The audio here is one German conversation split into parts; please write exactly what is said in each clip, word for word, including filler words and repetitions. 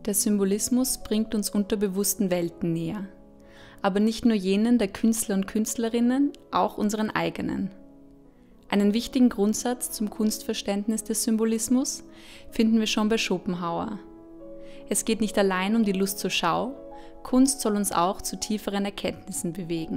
Der Symbolismus bringt uns unterbewussten Welten näher. Aber nicht nur jenen der Künstler und Künstlerinnen, auch unseren eigenen. Einen wichtigen Grundsatz zum Kunstverständnis des Symbolismus finden wir schon bei Schopenhauer. Es geht nicht allein um die Lust zur Schau, Kunst soll uns auch zu tieferen Erkenntnissen bewegen.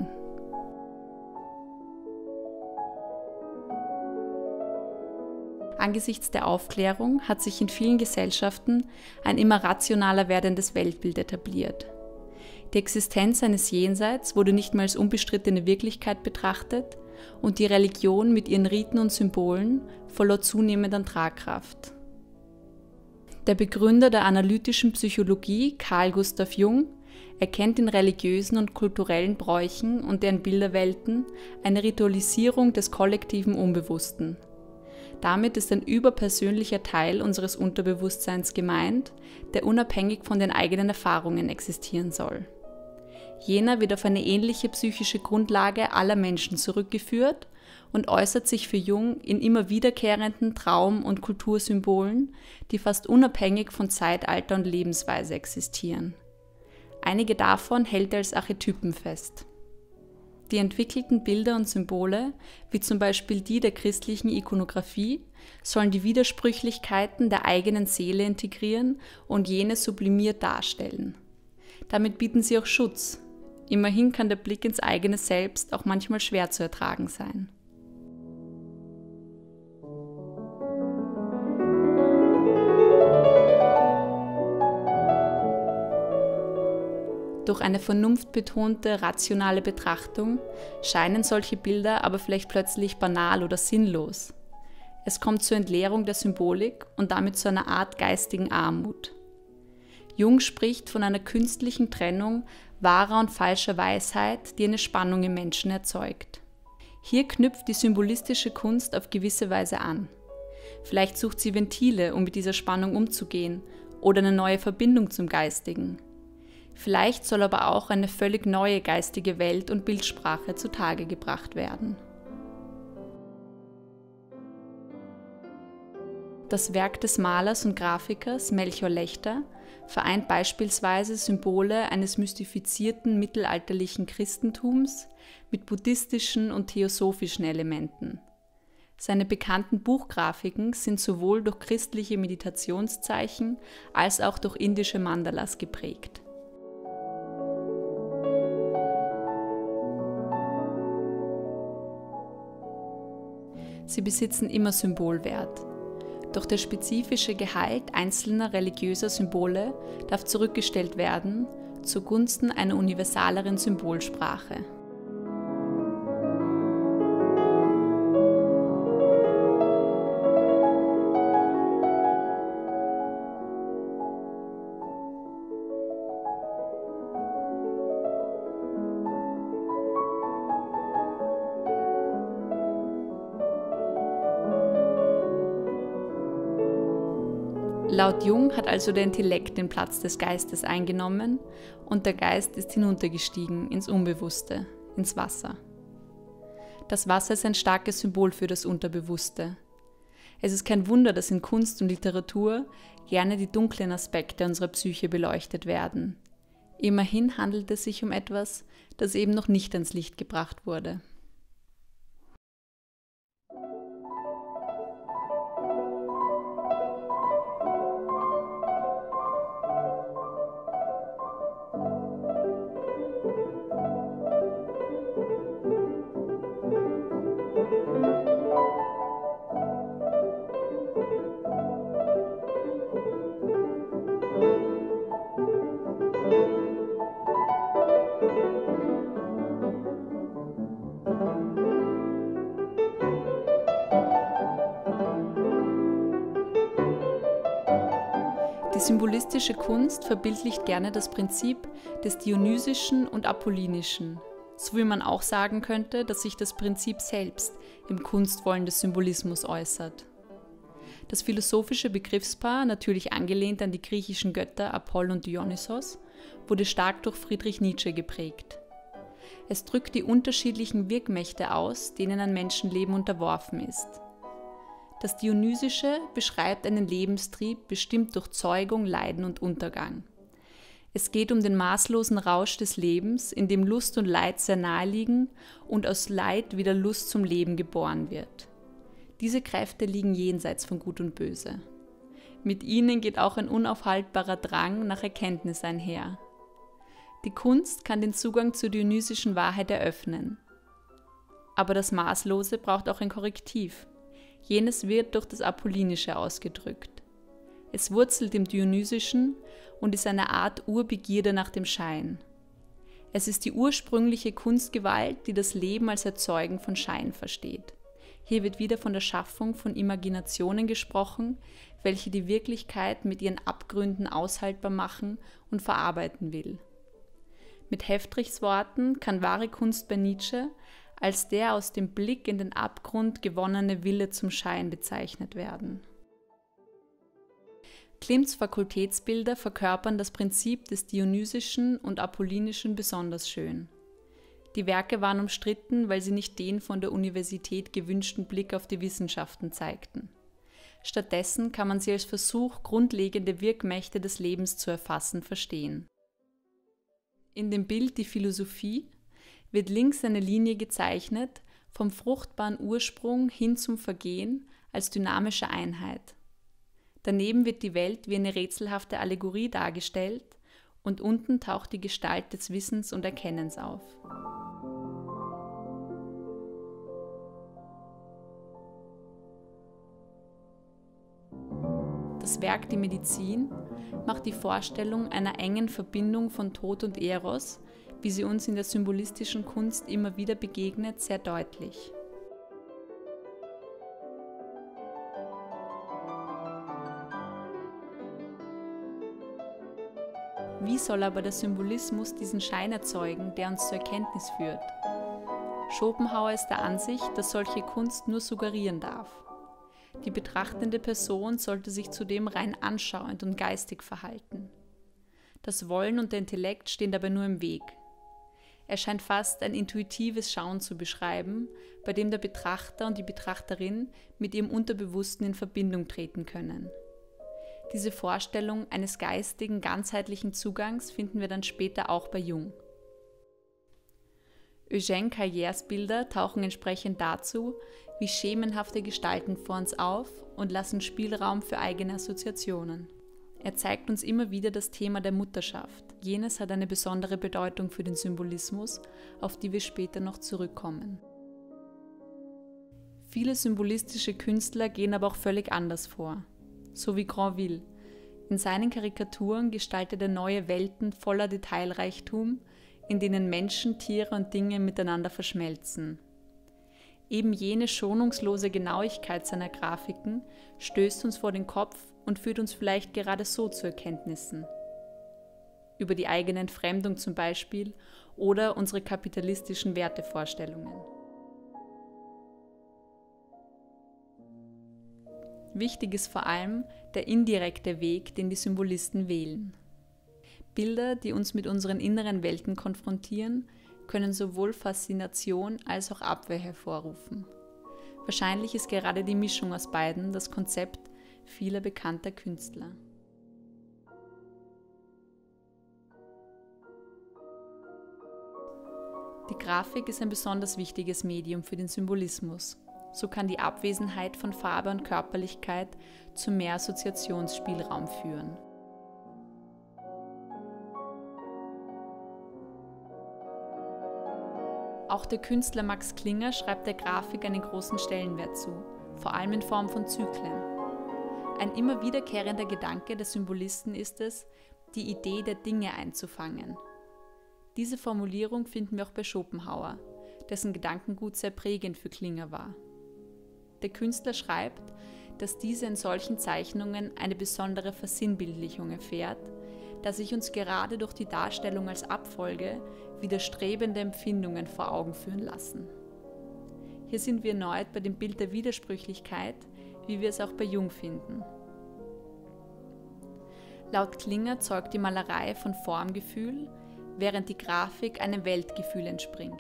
Angesichts der Aufklärung hat sich in vielen Gesellschaften ein immer rationaler werdendes Weltbild etabliert. Die Existenz eines Jenseits wurde nicht mehr als unbestrittene Wirklichkeit betrachtet und die Religion mit ihren Riten und Symbolen verlor zunehmend an Tragkraft. Der Begründer der analytischen Psychologie, Carl Gustav Jung, erkennt in religiösen und kulturellen Bräuchen und deren Bilderwelten eine Ritualisierung des kollektiven Unbewussten. Damit ist ein überpersönlicher Teil unseres Unterbewusstseins gemeint, der unabhängig von den eigenen Erfahrungen existieren soll. Jener wird auf eine ähnliche psychische Grundlage aller Menschen zurückgeführt und äußert sich für Jung in immer wiederkehrenden Traum- und Kultursymbolen, die fast unabhängig von Zeitalter und Lebensweise existieren. Einige davon hält er als Archetypen fest. Die entwickelten Bilder und Symbole, wie zum Beispiel die der christlichen Ikonographie, sollen die Widersprüchlichkeiten der eigenen Seele integrieren und jene sublimiert darstellen. Damit bieten sie auch Schutz. Immerhin kann der Blick ins eigene Selbst auch manchmal schwer zu ertragen sein. Durch eine vernunftbetonte, rationale Betrachtung scheinen solche Bilder aber vielleicht plötzlich banal oder sinnlos. Es kommt zur Entleerung der Symbolik und damit zu einer Art geistigen Armut. Jung spricht von einer künstlichen Trennung wahrer und falscher Weisheit, die eine Spannung im Menschen erzeugt. Hier knüpft die symbolistische Kunst auf gewisse Weise an. Vielleicht sucht sie Ventile, um mit dieser Spannung umzugehen, oder eine neue Verbindung zum Geistigen. Vielleicht soll aber auch eine völlig neue geistige Welt und Bildsprache zutage gebracht werden. Das Werk des Malers und Grafikers Melchior Lechter vereint beispielsweise Symbole eines mystifizierten mittelalterlichen Christentums mit buddhistischen und theosophischen Elementen. Seine bekannten Buchgrafiken sind sowohl durch christliche Meditationszeichen als auch durch indische Mandalas geprägt. Sie besitzen immer Symbolwert. Doch der spezifische Gehalt einzelner religiöser Symbole darf zurückgestellt werden zugunsten einer universaleren Symbolsprache. Laut Jung hat also der Intellekt den Platz des Geistes eingenommen und der Geist ist hinuntergestiegen ins Unbewusste, ins Wasser. Das Wasser ist ein starkes Symbol für das Unterbewusste. Es ist kein Wunder, dass in Kunst und Literatur gerne die dunklen Aspekte unserer Psyche beleuchtet werden. Immerhin handelt es sich um etwas, das eben noch nicht ans Licht gebracht wurde. Die symbolistische Kunst verbildlicht gerne das Prinzip des Dionysischen und Apollinischen, so wie man auch sagen könnte, dass sich das Prinzip selbst im Kunstwollen des Symbolismus äußert. Das philosophische Begriffspaar, natürlich angelehnt an die griechischen Götter Apoll und Dionysos, wurde stark durch Friedrich Nietzsche geprägt. Es drückt die unterschiedlichen Wirkmächte aus, denen ein Menschenleben unterworfen ist. Das Dionysische beschreibt einen Lebenstrieb, bestimmt durch Zeugung, Leiden und Untergang. Es geht um den maßlosen Rausch des Lebens, in dem Lust und Leid sehr nahe liegen und aus Leid wieder Lust zum Leben geboren wird. Diese Kräfte liegen jenseits von Gut und Böse. Mit ihnen geht auch ein unaufhaltbarer Drang nach Erkenntnis einher. Die Kunst kann den Zugang zur dionysischen Wahrheit eröffnen. Aber das Maßlose braucht auch ein Korrektiv. Jenes wird durch das Apollinische ausgedrückt. Es wurzelt im Dionysischen und ist eine Art Urbegierde nach dem Schein. Es ist die ursprüngliche Kunstgewalt, die das Leben als Erzeugen von Schein versteht. Hier wird wieder von der Schaffung von Imaginationen gesprochen, welche die Wirklichkeit mit ihren Abgründen aushaltbar machen und verarbeiten will. Mit Heftrichs Worten kann wahre Kunst bei Nietzsche als der aus dem Blick in den Abgrund gewonnene Wille zum Schein bezeichnet werden. Klimts Fakultätsbilder verkörpern das Prinzip des Dionysischen und Apollinischen besonders schön. Die Werke waren umstritten, weil sie nicht den von der Universität gewünschten Blick auf die Wissenschaften zeigten. Stattdessen kann man sie als Versuch, grundlegende Wirkmächte des Lebens zu erfassen, verstehen. In dem Bild Die Philosophie wird links eine Linie gezeichnet, vom fruchtbaren Ursprung hin zum Vergehen als dynamische Einheit. Daneben wird die Welt wie eine rätselhafte Allegorie dargestellt und unten taucht die Gestalt des Wissens und Erkennens auf. Das Werk Die Medizin macht die Vorstellung einer engen Verbindung von Tod und Eros, wie sie uns in der symbolistischen Kunst immer wieder begegnet, sehr deutlich. Wie soll aber der Symbolismus diesen Schein erzeugen, der uns zur Erkenntnis führt? Schopenhauer ist der Ansicht, dass solche Kunst nur suggerieren darf. Die betrachtende Person sollte sich zudem rein anschauend und geistig verhalten. Das Wollen und der Intellekt stehen dabei nur im Weg. Er scheint fast ein intuitives Schauen zu beschreiben, bei dem der Betrachter und die Betrachterin mit ihrem Unterbewussten in Verbindung treten können. Diese Vorstellung eines geistigen, ganzheitlichen Zugangs finden wir dann später auch bei Jung. Eugène Carrières Bilder tauchen entsprechend dazu wie schemenhafte Gestalten vor uns auf und lassen Spielraum für eigene Assoziationen. Er zeigt uns immer wieder das Thema der Mutterschaft. Jenes hat eine besondere Bedeutung für den Symbolismus, auf die wir später noch zurückkommen. Viele symbolistische Künstler gehen aber auch völlig anders vor, so wie Granville. In seinen Karikaturen gestaltet er neue Welten voller Detailreichtum, in denen Menschen, Tiere und Dinge miteinander verschmelzen. Eben jene schonungslose Genauigkeit seiner Grafiken stößt uns vor den Kopf und führt uns vielleicht gerade so zu Erkenntnissen. Über die eigene Entfremdung zum Beispiel oder unsere kapitalistischen Wertevorstellungen. Wichtig ist vor allem der indirekte Weg, den die Symbolisten wählen. Bilder, die uns mit unseren inneren Welten konfrontieren, können sowohl Faszination als auch Abwehr hervorrufen. Wahrscheinlich ist gerade die Mischung aus beiden das Konzept vieler bekannter Künstler. Die Grafik ist ein besonders wichtiges Medium für den Symbolismus. So kann die Abwesenheit von Farbe und Körperlichkeit zu mehr Assoziationsspielraum führen. Auch der Künstler Max Klinger schreibt der Grafik einen großen Stellenwert zu, vor allem in Form von Zyklen. Ein immer wiederkehrender Gedanke der Symbolisten ist es, die Idee der Dinge einzufangen. Diese Formulierung finden wir auch bei Schopenhauer, dessen Gedankengut sehr prägend für Klinger war. Der Künstler schreibt, dass diese in solchen Zeichnungen eine besondere Versinnbildlichung erfährt, da sich uns gerade durch die Darstellung als Abfolge widerstrebende Empfindungen vor Augen führen lassen. Hier sind wir erneut bei dem Bild der Widersprüchlichkeit, wie wir es auch bei Jung finden. Laut Klinger zeugt die Malerei von Formgefühl, während die Grafik einem Weltgefühl entspringt.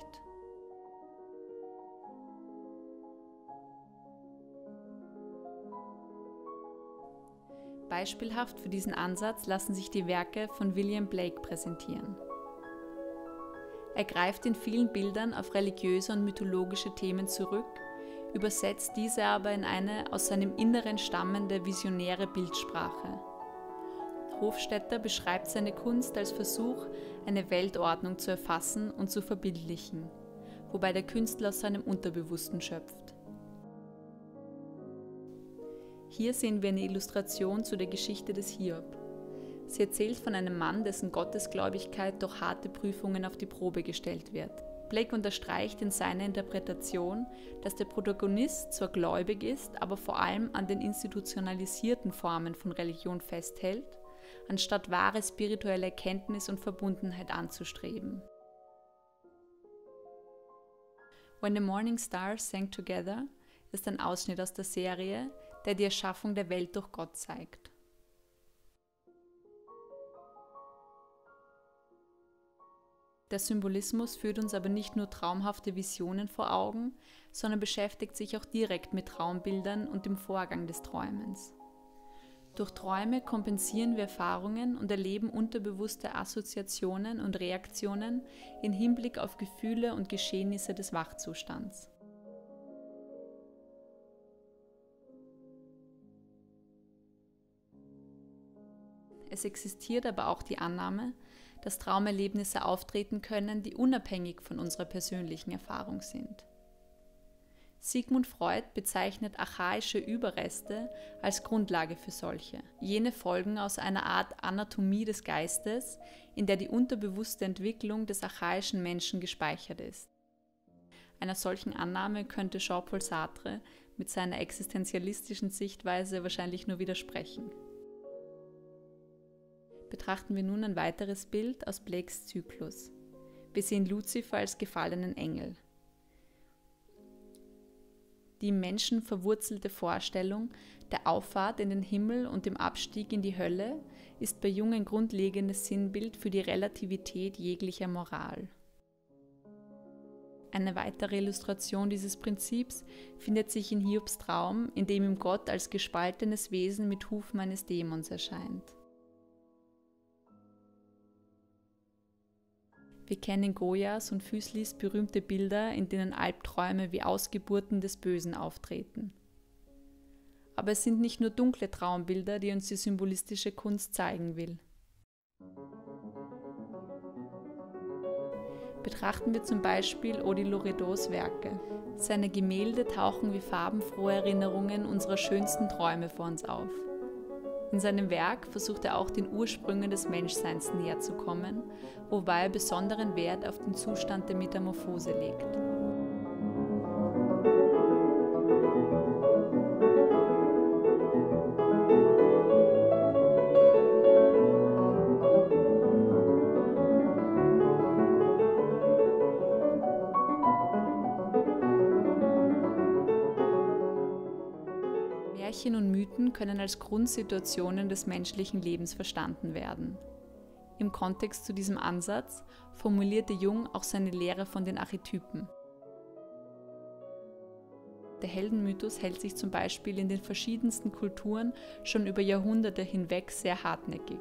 Beispielhaft für diesen Ansatz lassen sich die Werke von William Blake präsentieren. Er greift in vielen Bildern auf religiöse und mythologische Themen zurück, übersetzt diese aber in eine aus seinem Inneren stammende visionäre Bildsprache. Hofstetter beschreibt seine Kunst als Versuch, eine Weltordnung zu erfassen und zu verbildlichen, wobei der Künstler aus seinem Unterbewussten schöpft. Hier sehen wir eine Illustration zu der Geschichte des Hiob. Sie erzählt von einem Mann, dessen Gottesgläubigkeit durch harte Prüfungen auf die Probe gestellt wird. Blake unterstreicht in seiner Interpretation, dass der Protagonist zwar gläubig ist, aber vor allem an den institutionalisierten Formen von Religion festhält, anstatt wahre spirituelle Erkenntnis und Verbundenheit anzustreben. When the Morning Stars Sang Together ist ein Ausschnitt aus der Serie, der die Erschaffung der Welt durch Gott zeigt. Der Symbolismus führt uns aber nicht nur traumhafte Visionen vor Augen, sondern beschäftigt sich auch direkt mit Traumbildern und dem Vorgang des Träumens. Durch Träume kompensieren wir Erfahrungen und erleben unterbewusste Assoziationen und Reaktionen im Hinblick auf Gefühle und Geschehnisse des Wachzustands. Es existiert aber auch die Annahme, dass Traumerlebnisse auftreten können, die unabhängig von unserer persönlichen Erfahrung sind. Sigmund Freud bezeichnet archaische Überreste als Grundlage für solche. Jene folgen aus einer Art Anatomie des Geistes, in der die unterbewusste Entwicklung des archaischen Menschen gespeichert ist. Einer solchen Annahme könnte Jean-Paul Sartre mit seiner existenzialistischen Sichtweise wahrscheinlich nur widersprechen. Betrachten wir nun ein weiteres Bild aus Blakes Zyklus. Wir sehen Luzifer als gefallenen Engel. Die im Menschen verwurzelte Vorstellung der Auffahrt in den Himmel und dem Abstieg in die Hölle ist bei Jung ein grundlegendes Sinnbild für die Relativität jeglicher Moral. Eine weitere Illustration dieses Prinzips findet sich in Hiobs Traum, in dem ihm Gott als gespaltenes Wesen mit Hufen eines Dämons erscheint. Wir kennen Goyas und Füßlis berühmte Bilder, in denen Albträume wie Ausgeburten des Bösen auftreten. Aber es sind nicht nur dunkle Traumbilder, die uns die symbolistische Kunst zeigen will. Betrachten wir zum Beispiel Odile Loredos Werke. Seine Gemälde tauchen wie farbenfrohe Erinnerungen unserer schönsten Träume vor uns auf. In seinem Werk versucht er auch den Ursprüngen des Menschseins näher zu kommen, wobei er besonderen Wert auf den Zustand der Metamorphose legt. Märchen und Mythen können als Grundsituationen des menschlichen Lebens verstanden werden. Im Kontext zu diesem Ansatz formulierte Jung auch seine Lehre von den Archetypen. Der Heldenmythos hält sich zum Beispiel in den verschiedensten Kulturen schon über Jahrhunderte hinweg sehr hartnäckig.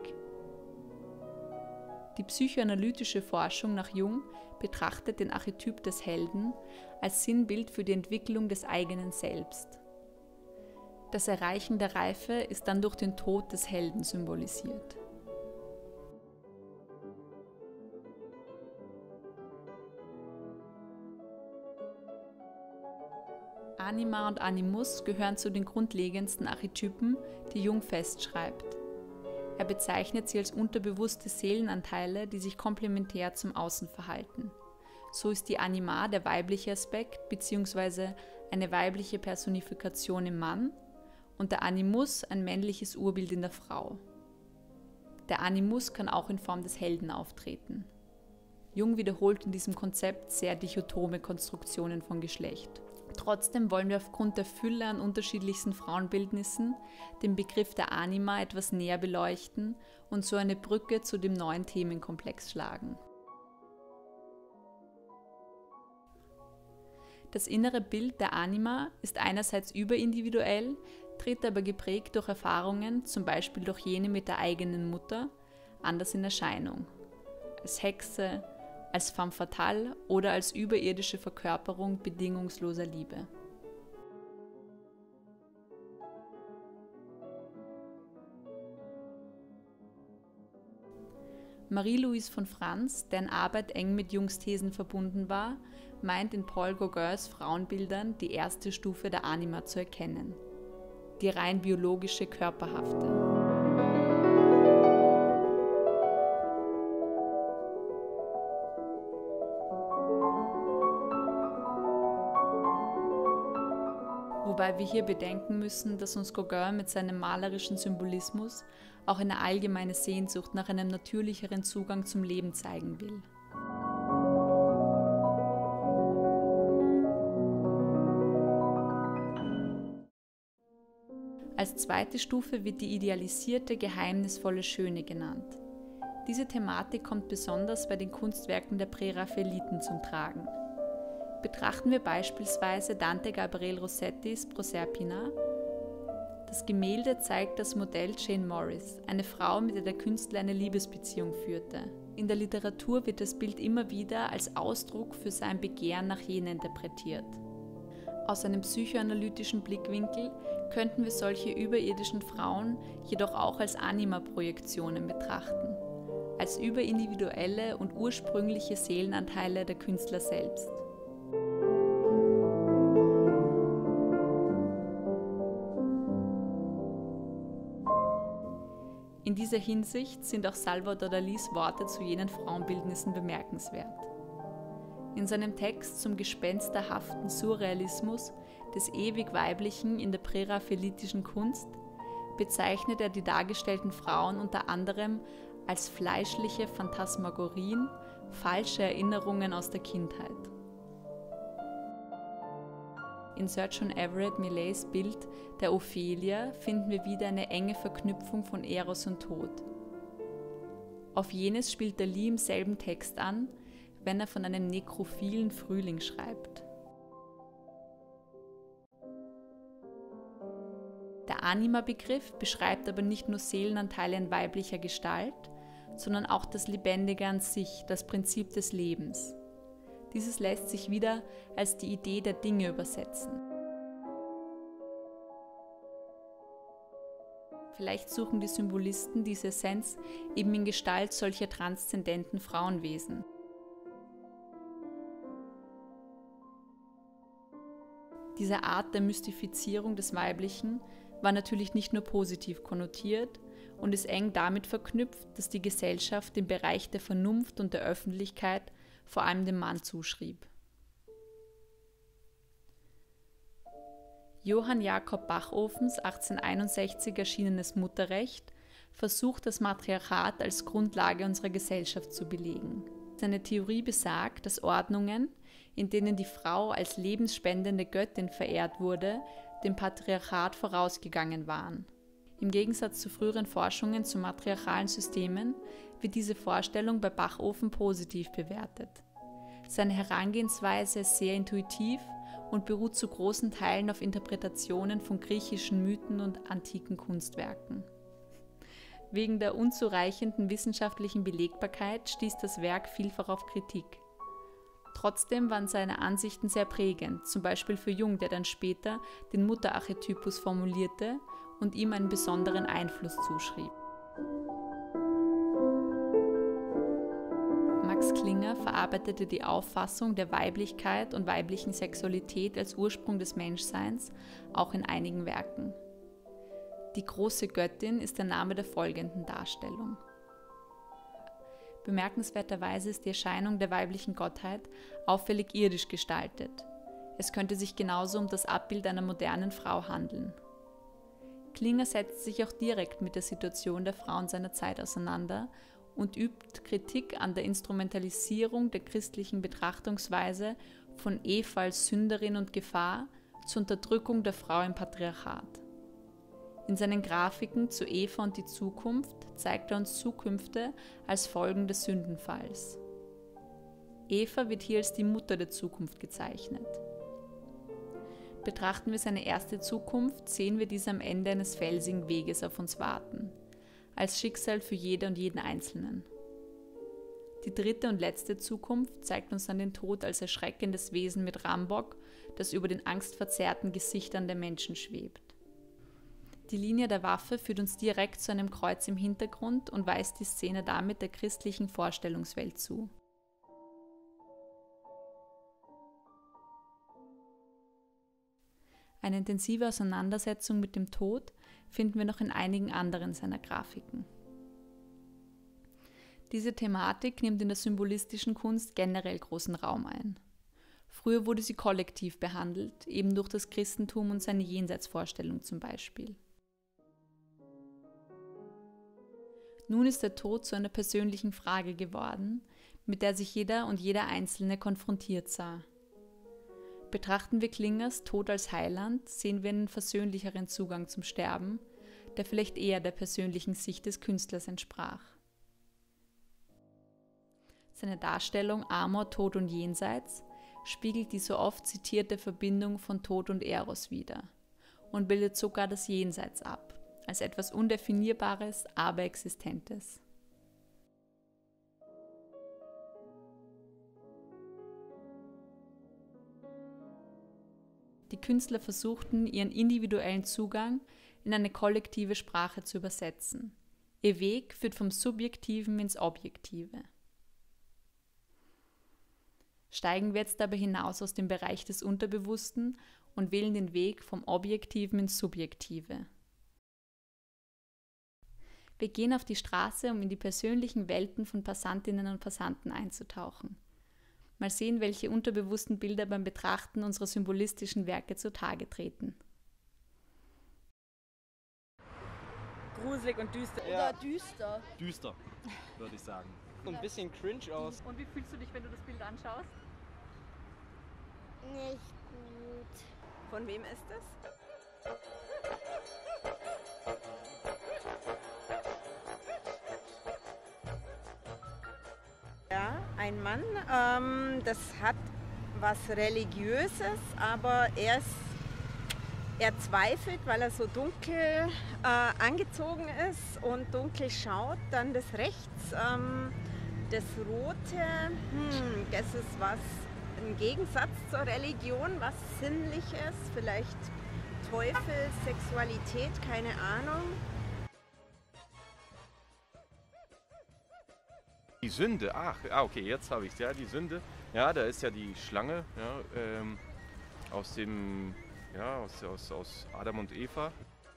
Die psychoanalytische Forschung nach Jung betrachtet den Archetyp des Helden als Sinnbild für die Entwicklung des eigenen Selbst. Das Erreichen der Reife ist dann durch den Tod des Helden symbolisiert. Anima und Animus gehören zu den grundlegendsten Archetypen, die Jung festschreibt. Er bezeichnet sie als unterbewusste Seelenanteile, die sich komplementär zum Außen verhalten. So ist die Anima der weibliche Aspekt bzw. eine weibliche Personifikation im Mann und der Animus ein männliches Urbild in der Frau. Der Animus kann auch in Form des Helden auftreten. Jung wiederholt in diesem Konzept sehr dichotome Konstruktionen von Geschlecht. Trotzdem wollen wir aufgrund der Fülle an unterschiedlichsten Frauenbildnissen den Begriff der Anima etwas näher beleuchten und so eine Brücke zu dem neuen Themenkomplex schlagen. Das innere Bild der Anima ist einerseits überindividuell, tritt aber geprägt durch Erfahrungen, zum Beispiel durch jene mit der eigenen Mutter, anders in Erscheinung. Als Hexe, als femme fatale oder als überirdische Verkörperung bedingungsloser Liebe. Marie-Louise von Franz, deren Arbeit eng mit Jungs Thesen verbunden war, meint in Paul Gauguins Frauenbildern die erste Stufe der Anima zu erkennen. Die rein biologische, körperhafte. Wobei wir hier bedenken müssen, dass uns Gauguin mit seinem malerischen Symbolismus auch eine allgemeine Sehnsucht nach einem natürlicheren Zugang zum Leben zeigen will. Als zweite Stufe wird die idealisierte, geheimnisvolle Schöne genannt. Diese Thematik kommt besonders bei den Kunstwerken der Präraffaeliten zum Tragen. Betrachten wir beispielsweise Dante Gabriel Rossettis Proserpina. Das Gemälde zeigt das Modell Jane Morris, eine Frau, mit der der Künstler eine Liebesbeziehung führte. In der Literatur wird das Bild immer wieder als Ausdruck für sein Begehren nach jener interpretiert. Aus einem psychoanalytischen Blickwinkel könnten wir solche überirdischen Frauen jedoch auch als Anima-Projektionen betrachten, als überindividuelle und ursprüngliche Seelenanteile der Künstler selbst. In dieser Hinsicht sind auch Salvador Dalís Worte zu jenen Frauenbildnissen bemerkenswert. In seinem Text zum gespensterhaften Surrealismus des ewig Weiblichen in der präraffaelitischen Kunst bezeichnet er die dargestellten Frauen unter anderem als fleischliche Phantasmagorien, falsche Erinnerungen aus der Kindheit. In Sir John Everett Millais Bild der Ophelia finden wir wieder eine enge Verknüpfung von Eros und Tod. Auf jenes spielt Dalí im selben Text an, wenn er von einem nekrophilen Frühling schreibt. Der Anima-Begriff beschreibt aber nicht nur Seelenanteile in weiblicher Gestalt, sondern auch das Lebendige an sich, das Prinzip des Lebens. Dieses lässt sich wieder als die Idee der Dinge übersetzen. Vielleicht suchen die Symbolisten diese Essenz eben in Gestalt solcher transzendenten Frauenwesen. Diese Art der Mystifizierung des Weiblichen war natürlich nicht nur positiv konnotiert und ist eng damit verknüpft, dass die Gesellschaft den Bereich der Vernunft und der Öffentlichkeit vor allem dem Mann zuschrieb. Johann Jakob Bachofens achtzehnhunderteinundsechzig erschienenes Mutterrecht versucht, das Matriarchat als Grundlage unserer Gesellschaft zu belegen. Seine Theorie besagt, dass Ordnungen, in denen die Frau als lebensspendende Göttin verehrt wurde, dem Patriarchat vorausgegangen waren. Im Gegensatz zu früheren Forschungen zu matriarchalen Systemen wird diese Vorstellung bei Bachofen positiv bewertet. Seine Herangehensweise ist sehr intuitiv und beruht zu großen Teilen auf Interpretationen von griechischen Mythen und antiken Kunstwerken. Wegen der unzureichenden wissenschaftlichen Belegbarkeit stieß das Werk vielfach auf Kritik. Trotzdem waren seine Ansichten sehr prägend, zum Beispiel für Jung, der dann später den Mutterarchetypus formulierte und ihm einen besonderen Einfluss zuschrieb. Max Klinger verarbeitete die Auffassung der Weiblichkeit und weiblichen Sexualität als Ursprung des Menschseins auch in einigen Werken. Die große Göttin ist der Name der folgenden Darstellung. Bemerkenswerterweise ist die Erscheinung der weiblichen Gottheit auffällig irdisch gestaltet. Es könnte sich genauso um das Abbild einer modernen Frau handeln. Klinger setzt sich auch direkt mit der Situation der Frauen seiner Zeit auseinander und übt Kritik an der Instrumentalisierung der christlichen Betrachtungsweise von Eva als Sünderin und Gefahr zur Unterdrückung der Frau im Patriarchat. In seinen Grafiken zu Eva und die Zukunft zeigt er uns Zukünfte als Folgen des Sündenfalls. Eva wird hier als die Mutter der Zukunft gezeichnet. Betrachten wir seine erste Zukunft, sehen wir dies am Ende eines felsigen Weges auf uns warten, als Schicksal für jede und jeden Einzelnen. Die dritte und letzte Zukunft zeigt uns dann den Tod als erschreckendes Wesen mit Rambock, das über den angstverzerrten Gesichtern der Menschen schwebt. Die Linie der Waffe führt uns direkt zu einem Kreuz im Hintergrund und weist die Szene damit der christlichen Vorstellungswelt zu. Eine intensive Auseinandersetzung mit dem Tod finden wir noch in einigen anderen seiner Grafiken. Diese Thematik nimmt in der symbolistischen Kunst generell großen Raum ein. Früher wurde sie kollektiv behandelt, eben durch das Christentum und seine Jenseitsvorstellung zum Beispiel. Nun ist der Tod zu einer persönlichen Frage geworden, mit der sich jeder und jeder Einzelne konfrontiert sah. Betrachten wir Klingers Tod als Heiland, sehen wir einen versöhnlicheren Zugang zum Sterben, der vielleicht eher der persönlichen Sicht des Künstlers entsprach. Seine Darstellung Amor, Tod und Jenseits spiegelt die so oft zitierte Verbindung von Tod und Eros wider und bildet sogar das Jenseits ab, als etwas Undefinierbares, aber Existentes. Die Künstler versuchten, ihren individuellen Zugang in eine kollektive Sprache zu übersetzen. Ihr Weg führt vom Subjektiven ins Objektive. Steigen wir jetzt dabei hinaus aus dem Bereich des Unterbewussten und wählen den Weg vom Objektiven ins Subjektive. Wir gehen auf die Straße, um in die persönlichen Welten von Passantinnen und Passanten einzutauchen. Mal sehen, welche unterbewussten Bilder beim Betrachten unserer symbolistischen Werke zutage treten. Gruselig und düster. Ja. Oder düster. Düster, würde ich sagen. Und ein bisschen cringe aus. Und wie fühlst du dich, wenn du das Bild anschaust? Nicht gut. Von wem ist es? Ja, ein Mann, ähm, das hat was Religiöses, aber er, ist, er zweifelt, weil er so dunkel äh, angezogen ist und dunkel schaut. Dann das Rechts, ähm, das Rote, hm, das ist was, ein Gegensatz zur Religion, was Sinnliches, vielleicht Teufel, Sexualität, keine Ahnung. Die Sünde, ach, ah, okay, jetzt habe ich es, ja, die Sünde. Ja, da ist ja die Schlange, ja, ähm, aus dem, ja, aus, aus, aus Adam und Eva.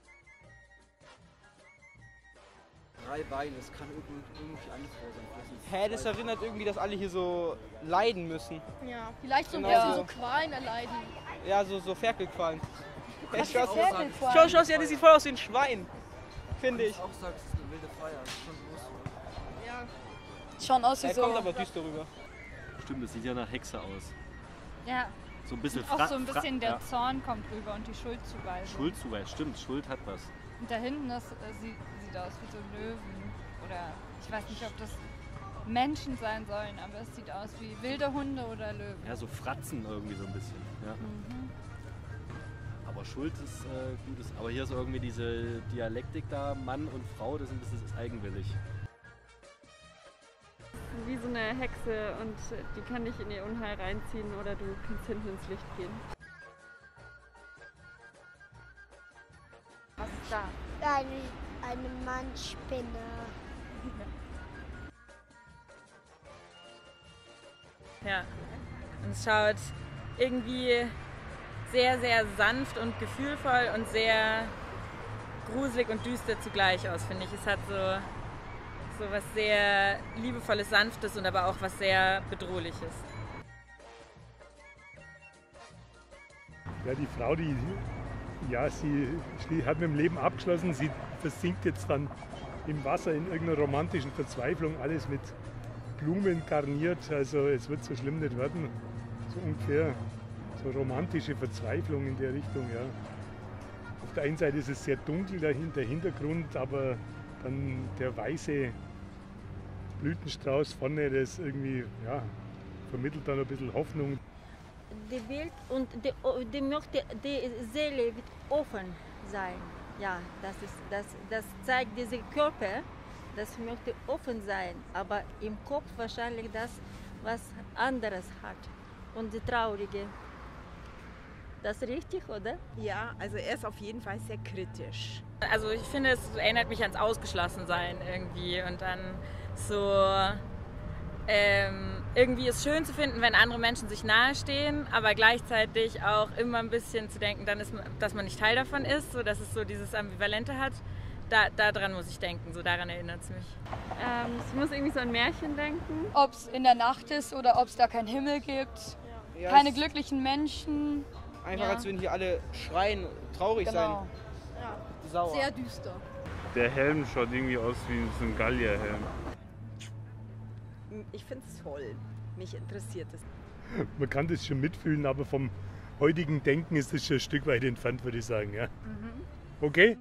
Drei Beine, das kann irgendwie eine Frau sein. Hä, das erinnert irgendwie, dass alle hier so leiden müssen. Ja, vielleicht so ein Genau. bisschen Ja. so Qualen erleiden. Ja, so, so Ferkelquallen. Hey, Was schau, für Ferkelquallen? schau, schau, ja, das sieht voll aus wie ein Schwein, finde ich. Ich auch sage, es ist eine wilde Feier, das ist schon groß. Ja. Schauen aus wie Er so. kommt aber düster rüber. Stimmt, das sieht ja nach Hexe aus. Ja, So ein bisschen auch Fra so ein Fra bisschen der ja. Zorn kommt rüber und die Schuldzuweisung. Schuldzuweisung, stimmt, Schuld hat was. Und da hinten, das äh, sieht, sieht aus wie so Löwen. Oder ich weiß nicht, ob das Menschen sein sollen, aber es sieht aus wie wilde Hunde oder Löwen. Ja, so Fratzen irgendwie so ein bisschen. Ja. Mhm. Aber Schuld ist äh, gutes. Aber hier ist irgendwie diese Dialektik da, Mann und Frau, das ist ein bisschen eigenwillig. Wie so eine Hexe und die kann dich in ihr Unheil reinziehen oder du kannst hinten ins Licht gehen. Was ist da? Eine, eine Mannspinne. Ja, und es schaut irgendwie sehr, sehr sanft und gefühlvoll und sehr gruselig und düster zugleich aus, finde ich. Es hat so, so was sehr liebevolles, sanftes und aber auch was sehr bedrohliches. Ja, die Frau, die, ja, sie hat mit dem Leben abgeschlossen, sie versinkt jetzt dann im Wasser in irgendeiner romantischen Verzweiflung, alles mit Blumen garniert, also es wird so schlimm nicht werden, so ungefähr, so romantische Verzweiflung in der Richtung, ja. Auf der einen Seite ist es sehr dunkel, der Hintergrund, aber dann der weiße Blütenstrauß vorne, das irgendwie, ja, vermittelt dann ein bisschen Hoffnung. die Bild und die, die möchte, die Seele wird offen sein. Ja, das, ist, das, das zeigt dieser Körper, das möchte offen sein, aber im Kopf wahrscheinlich das, was anderes hat. Und die Traurige. Das ist richtig, oder? Ja, also er ist auf jeden Fall sehr kritisch. Also ich finde, es erinnert mich ans Ausgeschlossensein irgendwie und dann so ähm, irgendwie es schön zu finden, wenn andere Menschen sich nahestehen, aber gleichzeitig auch immer ein bisschen zu denken, dann ist, dass man nicht Teil davon ist, so dass es so dieses Ambivalente hat. Da, daran muss ich denken, so daran erinnert es mich. Ähm, ich muss irgendwie so an Märchen denken. Ob es in der Nacht ist oder ob es da keinen Himmel gibt. Ja, Keine es- glücklichen Menschen. Einfach Ja. als würden hier alle schreien, traurig Genau. sein, sauer. Sehr düster. Der Helm schaut irgendwie aus wie so ein Gallierhelm. Ich finde es toll. Mich interessiert es. Man kann das schon mitfühlen, aber vom heutigen Denken ist das schon ein Stück weit entfernt, würde ich sagen. Ja. Okay?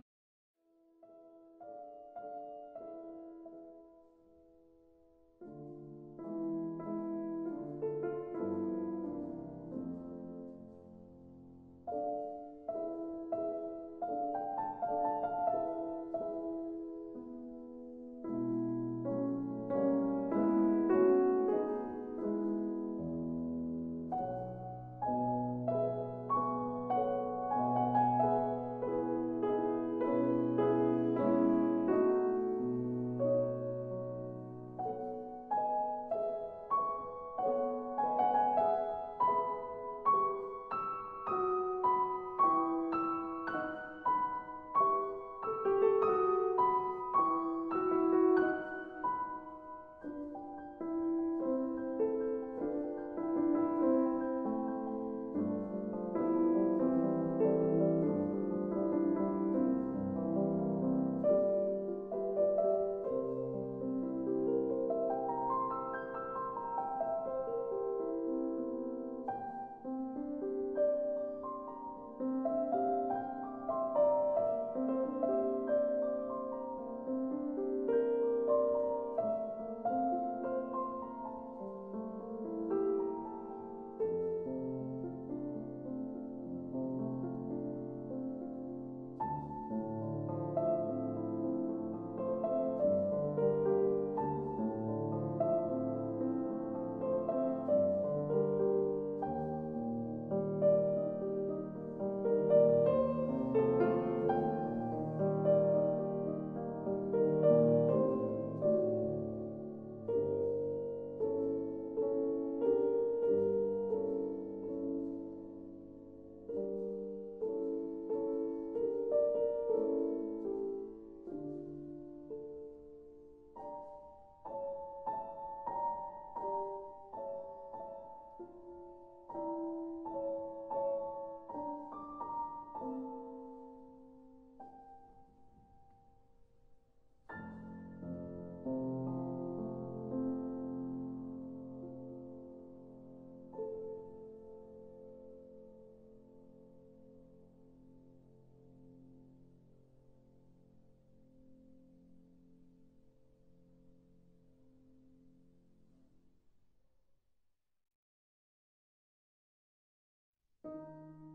Thank you.